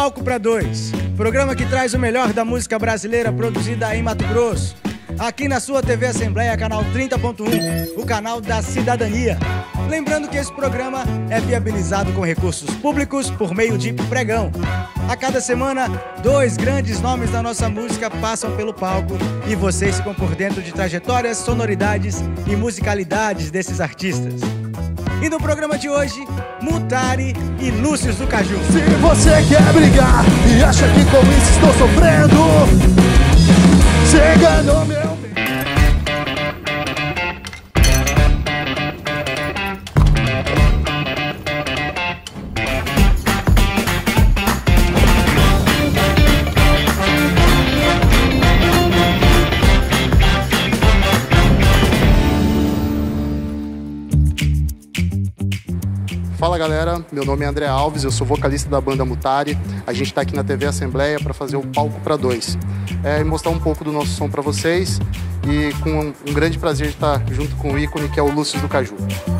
Palco para Dois, programa que traz o melhor da música brasileira produzida em Mato Grosso, aqui na sua TV Assembleia, canal 30.1, o canal da cidadania. Lembrando que esse programa é viabilizado com recursos públicos por meio de pregão. A cada semana, 2 grandes nomes da nossa música passam pelo palco e vocês ficam por dentro de trajetórias, sonoridades e musicalidades desses artistas. E no programa de hoje, Mutari e Lúcius do Caju. Se você quer brigar e acha que com isso estou sofrendo, chega no meu... Fala galera, meu nome é André Alves, eu sou vocalista da banda Mutari. A gente está aqui na TV Assembleia para fazer o Palco para Dois e mostrar um pouco do nosso som para vocês, e com um grande prazer de estar junto com o ícone que é o Lúcius do Caju.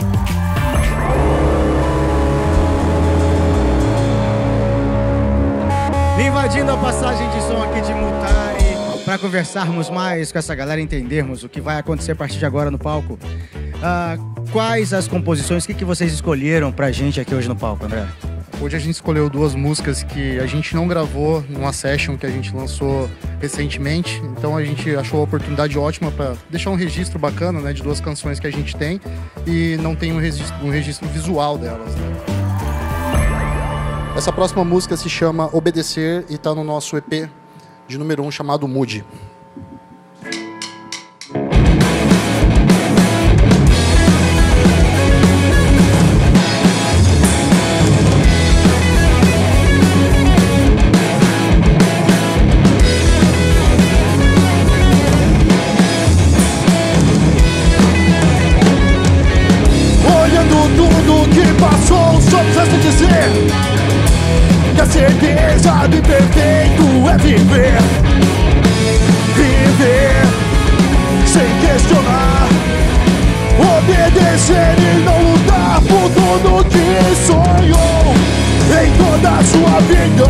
Invadindo a passagem de som aqui de Mutari para conversarmos mais com essa galera, entendermos o que vai acontecer a partir de agora no palco. Quais as composições, o que vocês escolheram pra gente aqui hoje no palco, André? Hoje a gente escolheu 2 músicas que a gente não gravou numa session que a gente lançou recentemente, então a gente achou a oportunidade ótima para deixar um registro bacana, né, de 2 canções que a gente tem e não tem um registro visual delas, né? Essa próxima música se chama Obedecer e está no nosso EP de número 1 chamado Mude. Só preciso dizer que a certeza do perfeito é viver. Viver sem questionar, obedecer e não lutar por tudo que sonhou em toda a sua vida.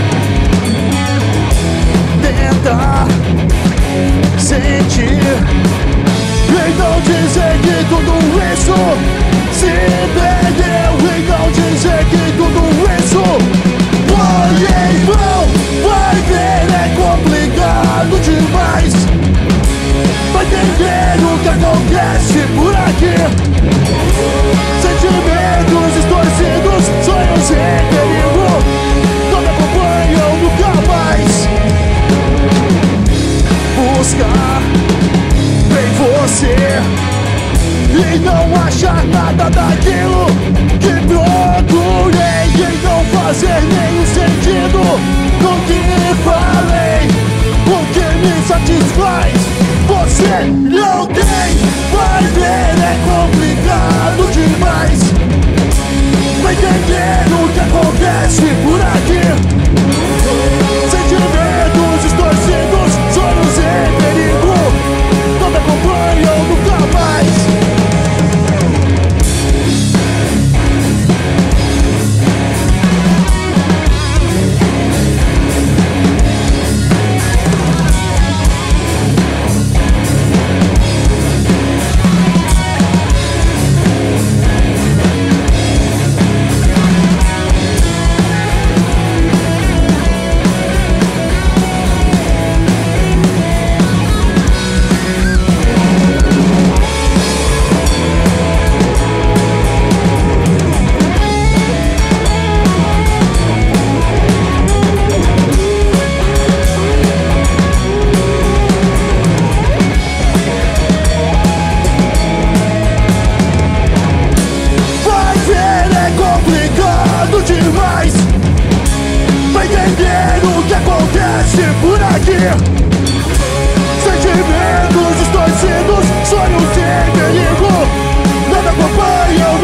Tentar sentir e não dizer que tudo isso se perdeu, e não dizer que tudo isso foi em vão. Vai ver, é complicado demais. Vai entender o que acontece por aqui. Sentimentos distorcidos, sonhos em perigo, não me acompanham nunca mais. Buscar em você e não achar nada daquilo que procurei, e não fazer nenhum sentido no que falei. O que me satisfaz, você não tem. Vai ver, é complicado demais. Vai entender o que acontece por aqui. Sentimentos distorcidos, sonhos em perigo, não me acompanham nunca mais. Sentimentos distorcidos, sonhos em perigo, não me acompanham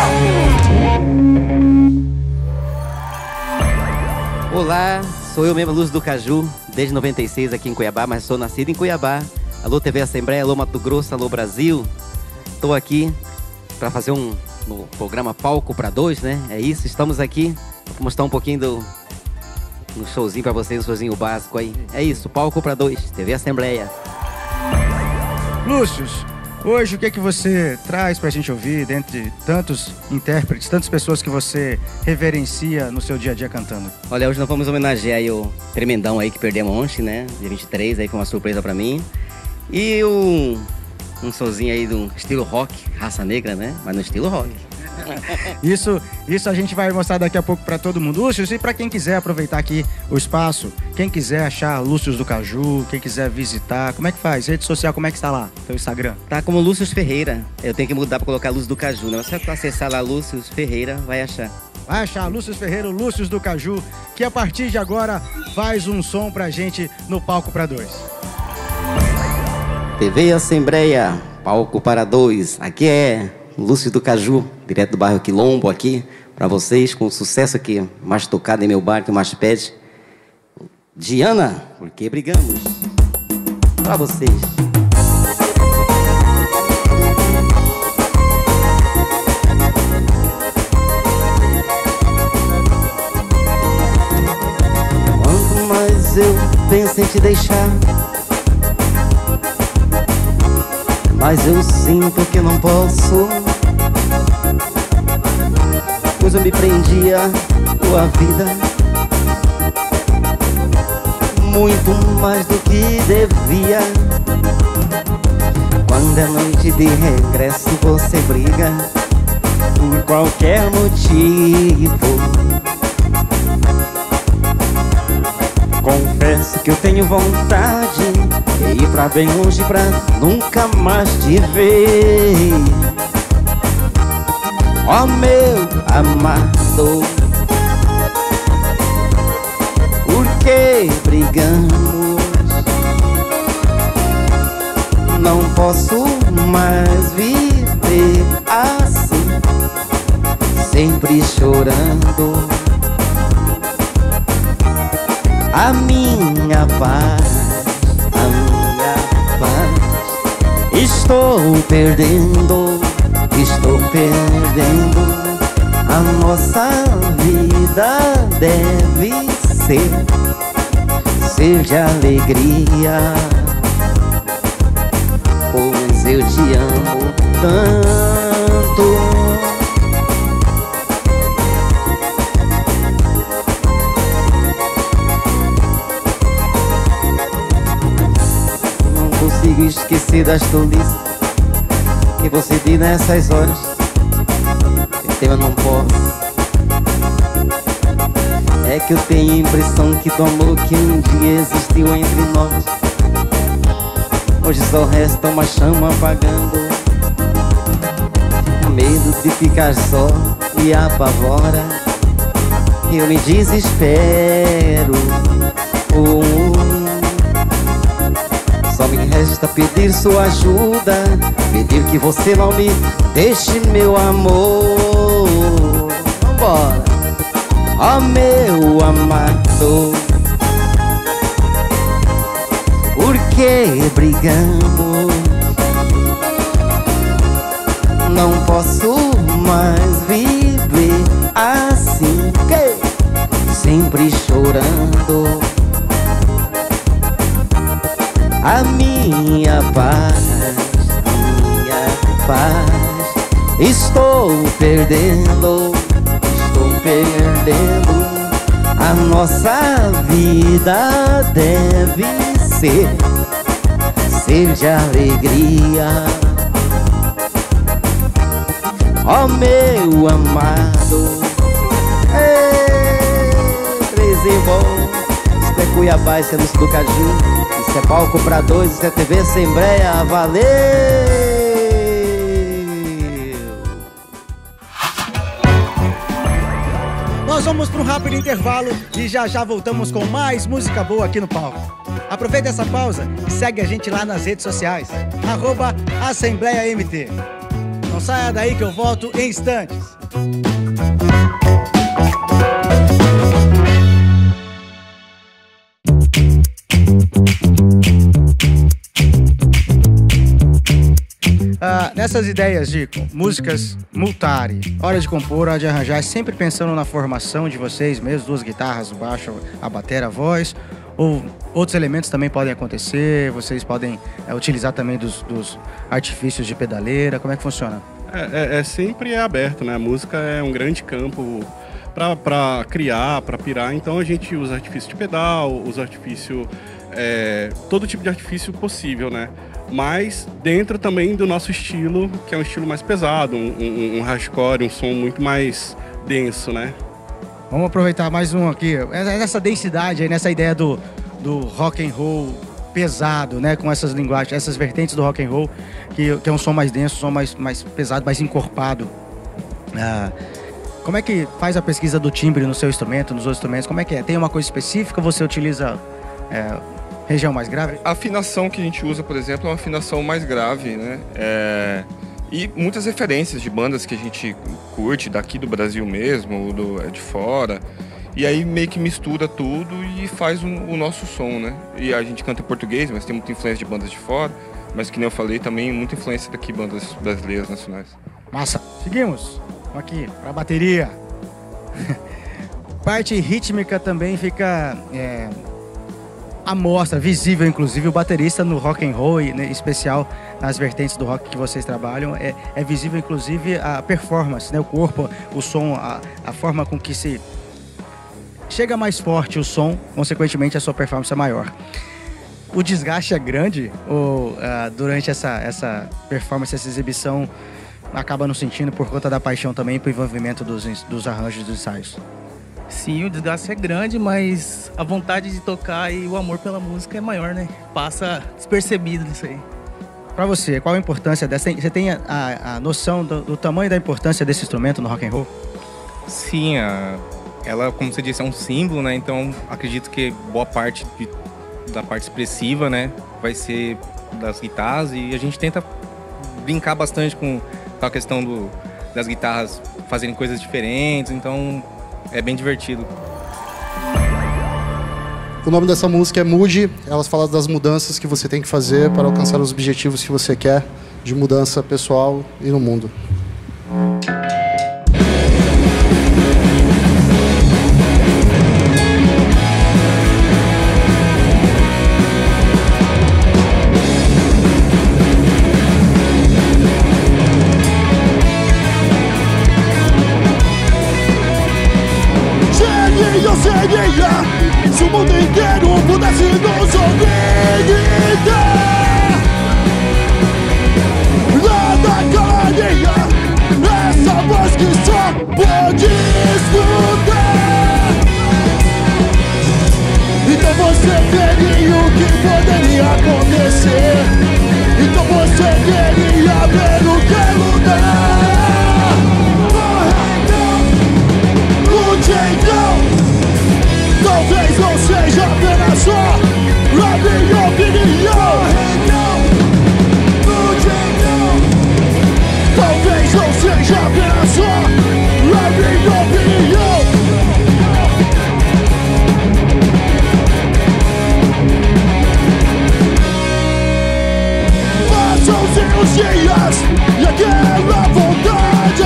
nunca. Olá, sou eu mesmo, Lúcius do Caju, desde 96 aqui em Cuiabá, mas sou nascido em Cuiabá. Alô TV Assembleia, alô Mato Grosso, alô Brasil. Estou aqui para fazer no programa Palco para Dois, né? É isso, estamos aqui para mostrar um pouquinho um showzinho pra vocês, um showzinho básico aí. É isso, palco pra 2, TV Assembleia. Lúcio, hoje o que é que você traz pra gente ouvir, dentre tantos intérpretes, tantas pessoas que você reverencia no seu dia a dia cantando? Olha, hoje nós vamos homenagear aí o Tremendão aí que perdemos ontem, né? Dia 23, aí foi uma surpresa pra mim. E um showzinho aí do estilo rock, raça negra, né? Mas no estilo rock. Isso a gente vai mostrar daqui a pouco pra todo mundo. Lúcio, e pra quem quiser aproveitar aqui o espaço, quem quiser achar Lúcio do Caju, quem quiser visitar, como é que faz? Rede social, como é que está lá? Teu Instagram? Tá como Lúcio Ferreira. Eu tenho que mudar pra colocar Lúcio do Caju, né? Você vai acessar lá Lúcio Ferreira, vai achar. Vai achar Lúcio Ferreira, o Lúcio do Caju, que a partir de agora faz um som pra gente no palco pra 2. TV Assembleia, palco para 2. Aqui é Lúcio do Caju, direto do bairro Quilombo aqui, pra vocês, com o sucesso aqui, mais tocado em meu bar, que mais pede. Diana, porque brigamos. Pra vocês. Quanto mais eu penso em te deixar, mas eu sinto que não posso, pois eu me prendia tua vida muito mais do que devia. Quando é noite de regresso você briga por qualquer motivo. Confesso que eu tenho vontade de ir pra bem longe pra nunca mais te ver. Ó meu amado, por que brigamos? Não posso mais viver assim, sempre chorando. A minha paz, estou perdendo. A nossa vida deve ser de alegria, pois eu te amo tanto. Consigo esquecer das tolices que você diz nessas horas. Eu não posso. É que eu tenho a impressão que do amor que um dia existiu entre nós, hoje só resta uma chama apagando. Medo de ficar só me apavora, eu me desespero. Só me resta pedir sua ajuda, pedir que você não me deixe, meu amor. Vambora, ó meu amado, por que brigamos? Não posso mais viver assim, sempre chorando. A minha paz, estou perdendo. A nossa vida deve ser de alegria. Ó meu amado, isso é Cuiabá, isso é Lúcio do Caju, isso é palco pra 2, isso é TV Assembleia, valeu! Nós vamos para um rápido intervalo e já voltamos com mais música boa aqui no palco. Aproveita essa pausa e segue a gente lá nas redes sociais, @AssembleiaMT. Não saia daí que eu volto em instantes. nessas ideias de músicas multare, hora de compor, hora de arranjar, é sempre pensando na formação de vocês mesmos, 2 guitarras, o baixo, a bateria, a voz, ou outros elementos também podem acontecer, vocês podem utilizar também dos artifícios de pedaleira, como é que funciona? Sempre aberto, né? A música é um grande campo para criar, para pirar, então a gente usa artifício de pedal, usa artifício, todo tipo de artifício possível, né? Mas dentro também do nosso estilo, que é um estilo mais pesado, um hardcore, um som muito mais denso, né? Vamos aproveitar mais um aqui, nessa densidade aí, nessa ideia do rock and roll pesado, né? Com essas linguagens, essas vertentes do rock and roll, que é um som mais denso, um som mais pesado, mais encorpado. Como é que faz a pesquisa do timbre no seu instrumento, nos outros instrumentos? Como é que é? Tem uma coisa específica? Você utiliza região mais grave? A afinação que a gente usa, por exemplo, é uma afinação mais grave, né? E muitas referências de bandas que a gente curte, daqui do Brasil mesmo, de fora. E aí meio que mistura tudo e faz o nosso som, né? E a gente canta em português, mas tem muita influência de bandas de fora. Mas que nem eu falei, também muita influência daqui, bandas brasileiras, nacionais. Massa. Seguimos. Aqui, pra bateria. Parte rítmica também fica à mostra, visível, inclusive o baterista no rock and roll, em especial nas vertentes do rock que vocês trabalham, é visível inclusive a performance, né? O corpo, o som, a forma com que se chega mais forte o som, consequentemente a sua performance é maior. O desgaste é grande ou durante essa performance, essa exibição, acaba não sentindo por conta da paixão também pro envolvimento dos arranjos dos ensaios? Sim, o desgaste é grande, mas a vontade de tocar e o amor pela música é maior, né? Passa despercebido nisso aí. Pra você, qual a importância dessa? Você tem a noção do tamanho da importância desse instrumento no rock and roll? Sim, ela, como você disse, é um símbolo, né? Então acredito que boa parte da parte expressiva, né, vai ser das guitarras, e a gente tenta brincar bastante com a questão das guitarras fazerem coisas diferentes, então é bem divertido. O nome dessa música é Mude. Elas falam das mudanças que você tem que fazer para alcançar os objetivos que você quer de mudança pessoal e no mundo. Se o mundo inteiro pudesse nos ouvir gritar, nada calaria essa voz que só pode escutar. Então você veria o que poderia acontecer, então você queria ver o que lutar. Lute então. Talvez não seja apenas só a minha opinião. Talvez não seja apenas só a minha opinião. Passam-se os dias e aquela vontade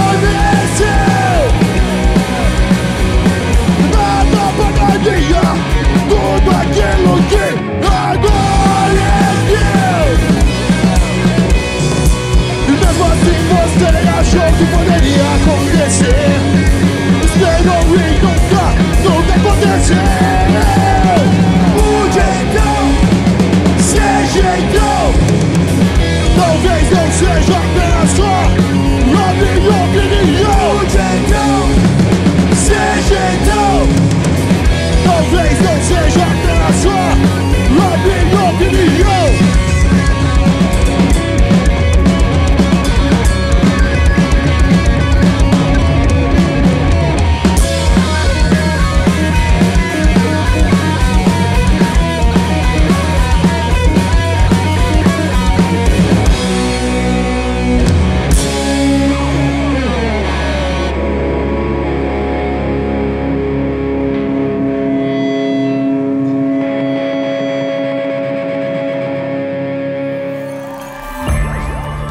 adormeceu. Nada pagaria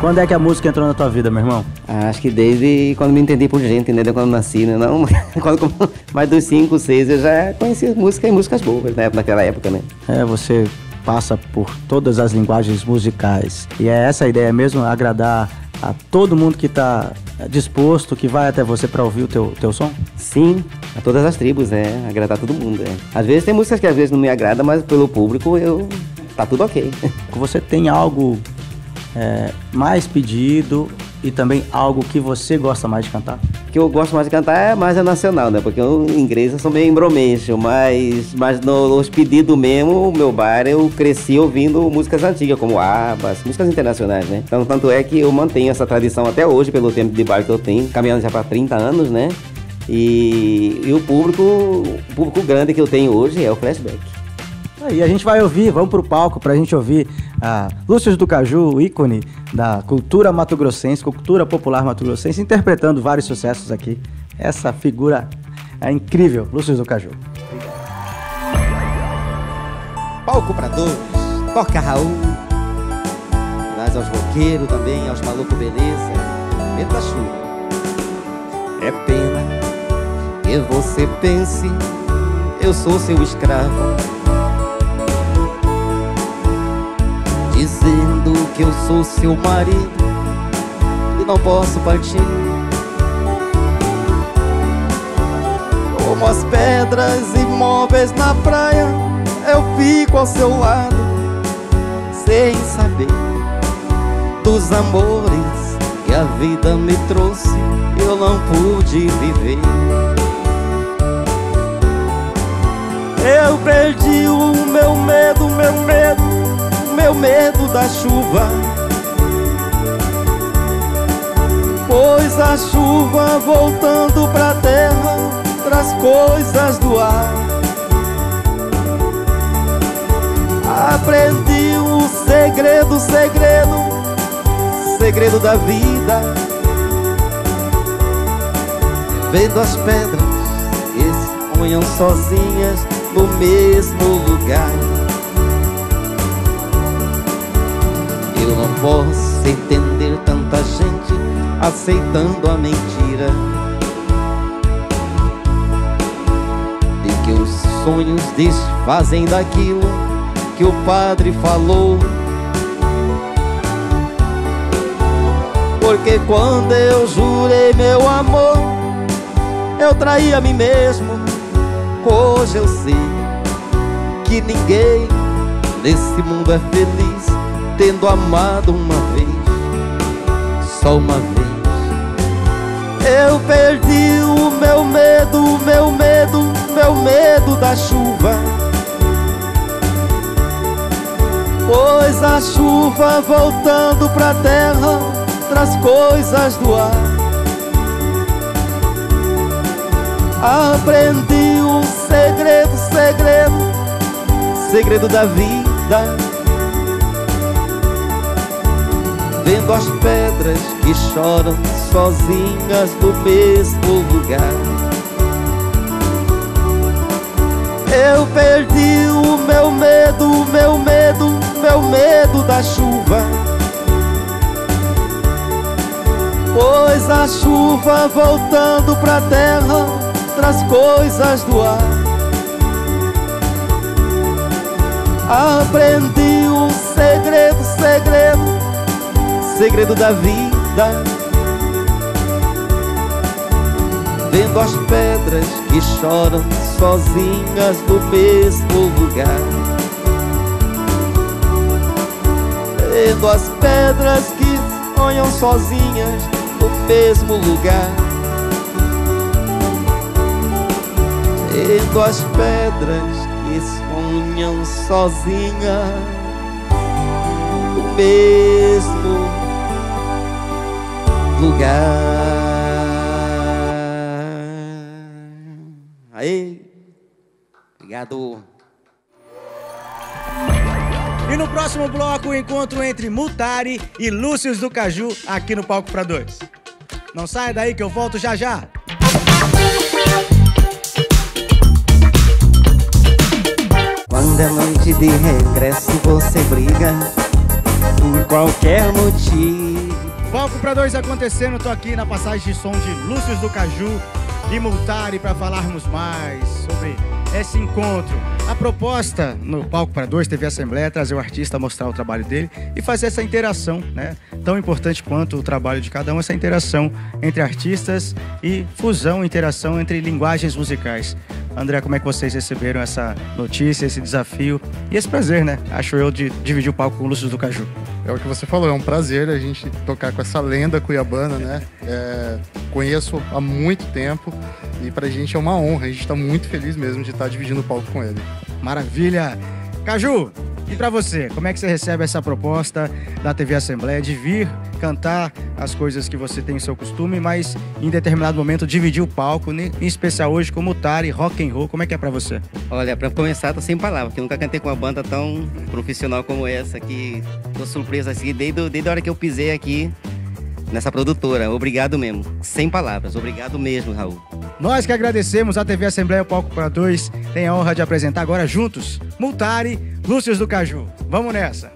Quando é que a música entrou na tua vida, meu irmão? Acho que desde quando me entendi por gente, né? Desde quando nasci, né? Não, mais dos 5, 6 eu já conheci música e músicas boas, né? Naquela época, né? Você passa por todas as linguagens musicais. E é essa a ideia mesmo, agradar a todo mundo que está disposto, que vai até você para ouvir o teu som? Sim, a todas as tribos, agradar todo mundo, Às vezes tem músicas que às vezes não me agradam, mas pelo público tá tudo ok. Você tem algo mais pedido e também algo que você gosta mais de cantar? O que eu gosto mais de cantar é mais nacional, né? Porque eu, em inglês eu sou meio embromeixo, mas nos pedidos mesmo, o meu bar, eu cresci ouvindo músicas antigas, como ABBA, músicas internacionais, né? Então, tanto é que eu mantenho essa tradição até hoje, pelo tempo de bar que eu tenho, caminhando já para 30 anos, né? E o público grande que eu tenho hoje é o Flashback. E a gente vai ouvir, vamos pro palco pra gente ouvir Lúcio do Caju, o ícone da cultura mato-grossense, cultura popular mato-grossense, interpretando vários sucessos aqui. Essa figura é incrível, Lúcio do Caju. Palco pra dois, toca Raul. Mas aos roqueiros também, aos malucos beleza, medo da chuva. É pena que você pense, eu sou seu escravo, dizendo que eu sou seu marido e não posso partir. Como as pedras imóveis na praia, eu fico ao seu lado, sem saber dos amores que a vida me trouxe, eu não pude viver. Eu perdi o meu medo, meu medo da chuva, pois a chuva voltando pra terra traz coisas do ar. Aprendi o segredo da vida, vendo as pedras que se ponham sozinhas no mesmo lugar. Eu não posso entender tanta gente aceitando a mentira de que os sonhos desfazem daquilo que o padre falou. Porque quando eu jurei meu amor, eu traí a mim mesmo. Hoje eu sei que ninguém nesse mundo é feliz tendo amado uma vez, só uma vez. Eu perdi o meu medo da chuva, pois a chuva voltando pra terra traz coisas do ar. Aprendi o segredo da vida, vendo as pedras que choram sozinhas no mesmo lugar. Eu perdi o meu medo da chuva, pois a chuva voltando pra terra traz coisas do ar. Aprendi o segredo da vida, vendo as pedras que choram sozinhas no mesmo lugar. Vendo as pedras que sonham sozinhas no mesmo lugar. Vendo as pedras que sonham sozinhas no mesmo lugar. Aí, obrigado. E no próximo bloco, o encontro entre Mutari e Lúcio do Caju aqui no Palco pra Dois. Não saia daí que eu volto já já. Quando é noite de regresso você briga por qualquer motivo. Palco para dois acontecendo, tô aqui na passagem de som de Lúcio do Caju e Multari para falarmos mais sobre esse encontro. A proposta no Palco para Dois TV Assembleia é trazer o artista, mostrar o trabalho dele e fazer essa interação, né? Tão importante quanto o trabalho de cada um, essa interação entre artistas e fusão, interação entre linguagens musicais. André, como é que vocês receberam essa notícia, esse desafio e esse prazer, né? Acho eu, de dividir o palco com o Lúcio do Caju. É o que você falou, é um prazer a gente tocar com essa lenda cuiabana, né? Conheço há muito tempo e pra gente é uma honra, a gente tá muito feliz mesmo de estar dividindo o palco com ele. Maravilha! Caju, e pra você, como é que você recebe essa proposta da TV Assembleia de vir cantar as coisas que você tem em seu costume, mas em determinado momento dividir o palco, em especial hoje com Multari, rock and roll, como é que é pra você? Olha, pra começar, tô sem palavras, porque eu nunca cantei com uma banda tão profissional como essa, que tô surpreso assim, desde a hora que eu pisei aqui nessa produtora. Obrigado mesmo, sem palavras, obrigado mesmo, Raul. Nós que agradecemos, a TV Assembleia, o Palco para Dois tem a honra de apresentar agora juntos Multari, Lúcio do Caju. Vamos nessa!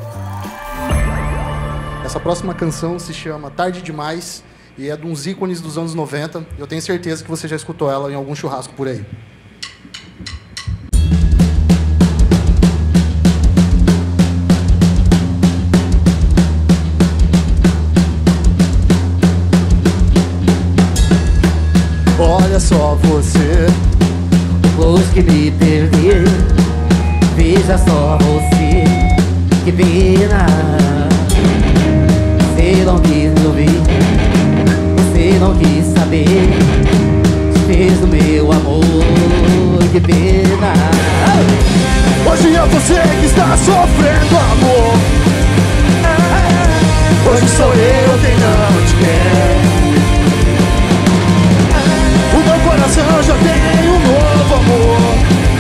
Essa próxima canção se chama Tarde Demais e é de uns ícones dos anos 90. Eu tenho certeza que você já escutou ela em algum churrasco por aí. Olha só você, depois que me perdi, veja só você, que pena. Você não quis ouvir, você não quis saber, fez do meu amor, que pena. Hoje é você que está sofrendo amor. Hoje sou eu quem não te quer. O meu coração já tem um novo amor.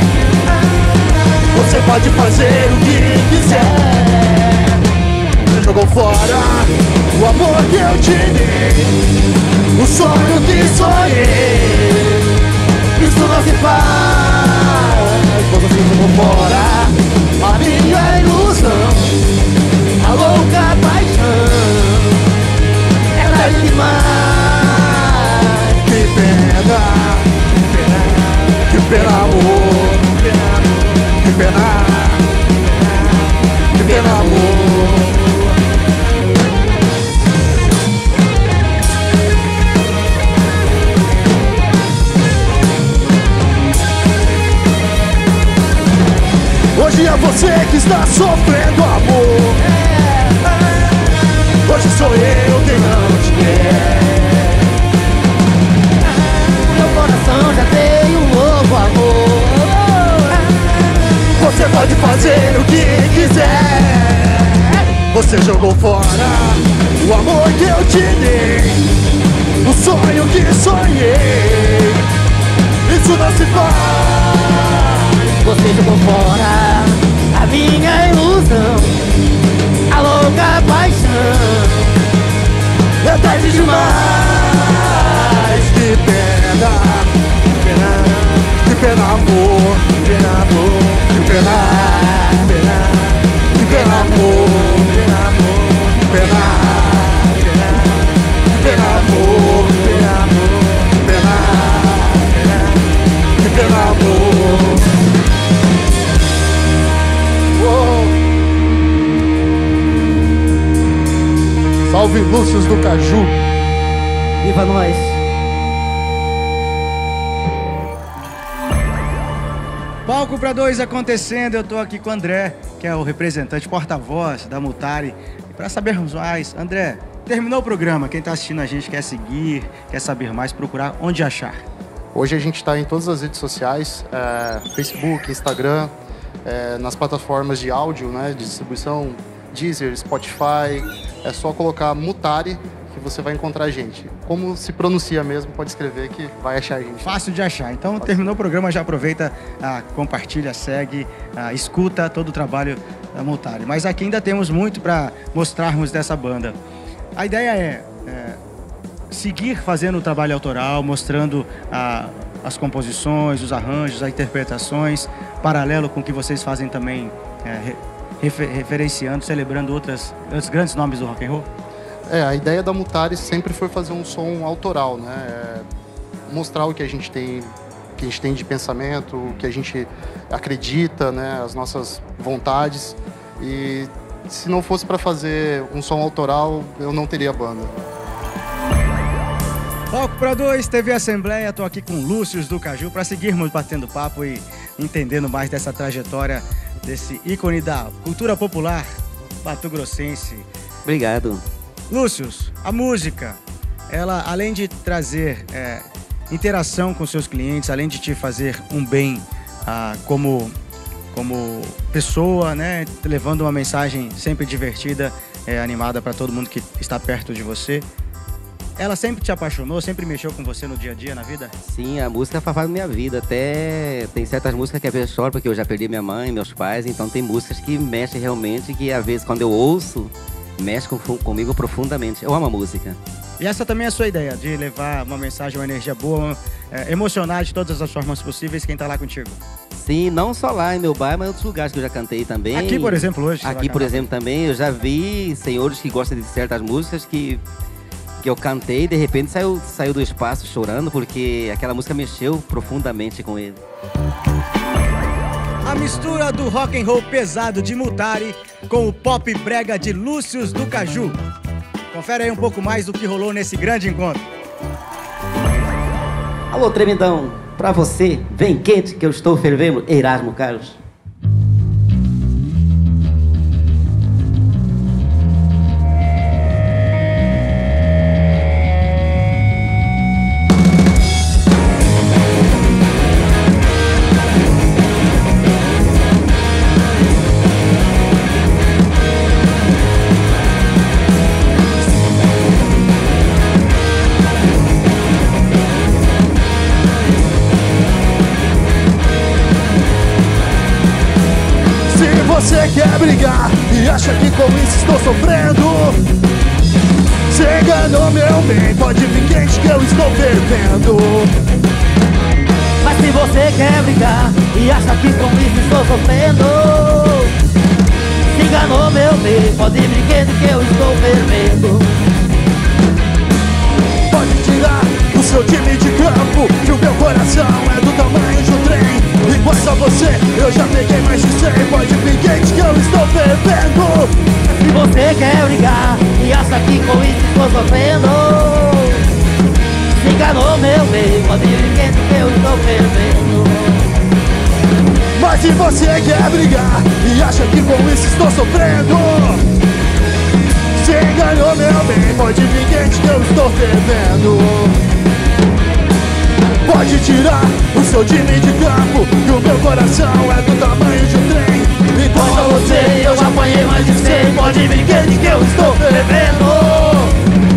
Você pode fazer o que quiser. Você jogou fora o amor que eu te dei, o sonho que sonhei. Isso não se faz. Você jogou fora a minha ilusão, a louca paixão. É tarde demais. Que pena, que pena amor, que pena, que pena amor. Hoje é você que está sofrendo amor. Hoje sou eu quem não te quer. Meu coração já tem um novo amor. Você pode fazer o que quiser. Você jogou fora o amor que eu te dei, o sonho que sonhei. Isso não se faz. Você jogou fora a minha ilusão, a louca paixão. É tarde demais. Que pena, que pena, que pena amor, que pena amor, que pena, que pena, que pena amor, que pena amor, que pena, que pena amor, que pena amor, que pena, que pena amor. Salve Lúcius do Caju. Viva nós. Palco para Dois acontecendo, eu tô aqui com o André, que é o representante, porta-voz da Multari. E para sabermos mais, André, terminou o programa, quem tá assistindo a gente quer seguir, quer saber mais, procurar onde achar. Hoje a gente está em todas as redes sociais, Facebook, Instagram, nas plataformas de áudio, né, de distribuição, Deezer, Spotify. É só colocar Multari que você vai encontrar a gente. Como se pronuncia mesmo, pode escrever que vai achar a gente. Fácil de achar. Então, terminou o programa, já aproveita, compartilha, segue, escuta todo o trabalho da Multari. Mas aqui ainda temos muito para mostrarmos dessa banda. A ideia é seguir fazendo o trabalho autoral, mostrando as composições, os arranjos, as interpretações, paralelo com o que vocês fazem também, referenciando, celebrando outros grandes nomes do rock and roll. A ideia da Mutare sempre foi fazer um som autoral, né? Mostrar o que a gente tem de pensamento, o que a gente acredita, né? As nossas vontades. E se não fosse para fazer um som autoral, eu não teria banda. Palco para dois, TV Assembleia, estou aqui com Lúcius do Caju para seguirmos batendo papo e entendendo mais dessa trajetória desse ícone da cultura popular mato-grossense. Obrigado. Lúcius, a música, ela além de trazer interação com seus clientes, além de te fazer um bem como pessoa, né, levando uma mensagem sempre divertida, animada para todo mundo que está perto de você, ela sempre te apaixonou, sempre mexeu com você no dia a dia, na vida? Sim, a música faz parte da minha vida. Até tem certas músicas que às vezes choro porque eu já perdi minha mãe, meus pais. Então tem músicas que mexem realmente, que às vezes quando eu ouço, mexe comigo profundamente. Eu amo a música. E essa também é a sua ideia, de levar uma mensagem, uma energia boa, emocionar de todas as formas possíveis quem está lá contigo? Sim, não só lá em meu bairro, mas em outros lugares que eu já cantei também. Aqui, por exemplo, hoje? Aqui, por exemplo, também, eu já vi senhores que gostam de certas músicas que eu cantei e de repente saiu do espaço chorando porque aquela música mexeu profundamente com ele. A mistura do rock and roll pesado de Mutare com o pop brega de Lúcius do Caju. Confere aí um pouco mais do que rolou nesse grande encontro. Alô, tremendão, pra você, vem quente que eu estou fervendo, Erasmo Carlos. Você quer brigar e acha que com isso estou sofrendo? Você enganou meu bem, pode vir quente que eu estou fervendo. Mas se você quer brigar e acha que com isso estou sofrendo, se enganou meu bem, pode vir quente que eu estou fervendo. Pode tirar o seu time de campo, que o meu coração é do tamanho de um trem. Iguais a você, eu já peguei mais de 100. Pode vir quente que eu estou fervendo. Se você quer brigar e acha que com isso estou sofrendo, se enganou meu bem, pode vir quente que eu estou fervendo. Mas se você quer brigar e acha que com isso estou sofrendo, se enganou meu bem, pode vir quente que eu estou fervendo. Pode tirar o seu time de campo, que o meu coração é do tamanho de um trem. Enquanto a você eu já apanhei mais de 100. Pode vir quente que eu estou fervendo.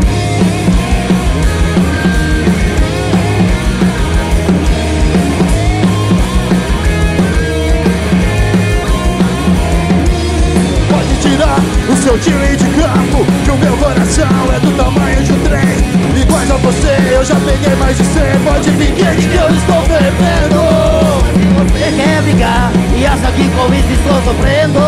Tirar o seu time de campo, que o meu coração é do tamanho de um trem. Iguais a você, eu já peguei mais de 100. Pode vir quente que eu estou fervendo. Se você quer brigar e acha que com isso estou sofrendo,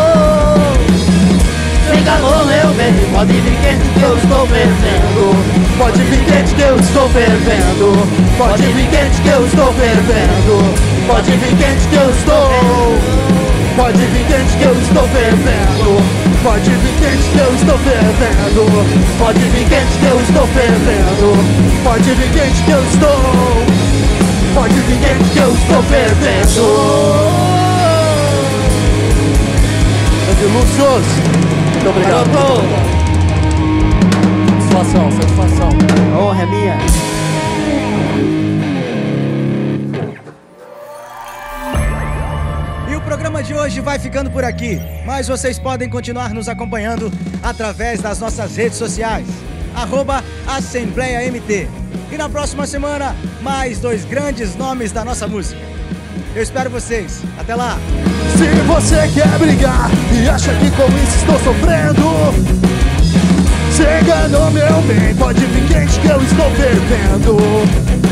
se enganou meu bem, pode vir quente que eu estou fervendo. Pode vir quente que eu estou fervendo. Pode vir quente que eu estou fervendo. Pode vir quente que eu estou. Pode vir quente que eu estou fervendo. Pode vir quente que eu estou fervendo. Pode vir quente que eu estou fervendo. Pode vir quente que eu estou. Pode vir quente que eu estou fervendo. Lúcius, muito obrigado. Satisfação, satisfação. Honra é minha. O programa de hoje vai ficando por aqui, mas vocês podem continuar nos acompanhando através das nossas redes sociais, @AssembleiaMT. E na próxima semana, mais 2 grandes nomes da nossa música. Eu espero vocês. Até lá! Se você quer brigar e acha que com isso estou sofrendo, se enganou meu bem, pode vir quente que eu estou fervendo.